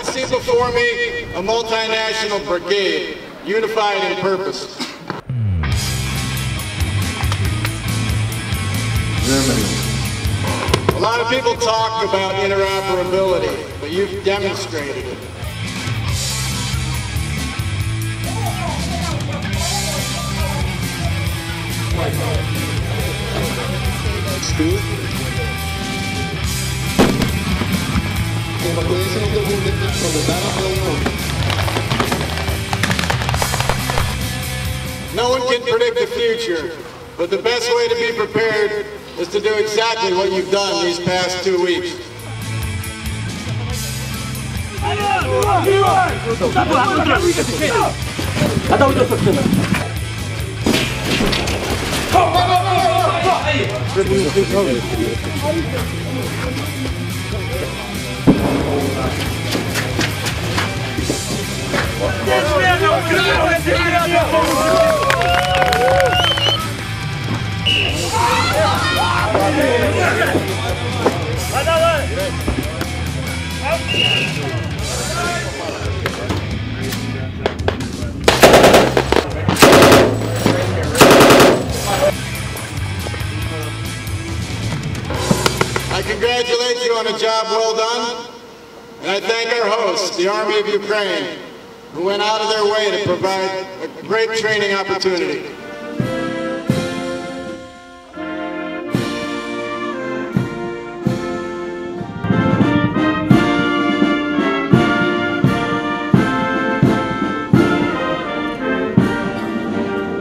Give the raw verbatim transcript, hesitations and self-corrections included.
see before me a multinational brigade, unified in purpose. Germany. A lot of people talk about interoperability, but you've demonstrated it. Speed. No one can predict the future, but the best way to be prepared is to do exactly what you've done these past two weeks. I congratulate you on a job well done, and I thank our hosts, the Army of Ukraine, who went out of their way to provide a great training opportunity.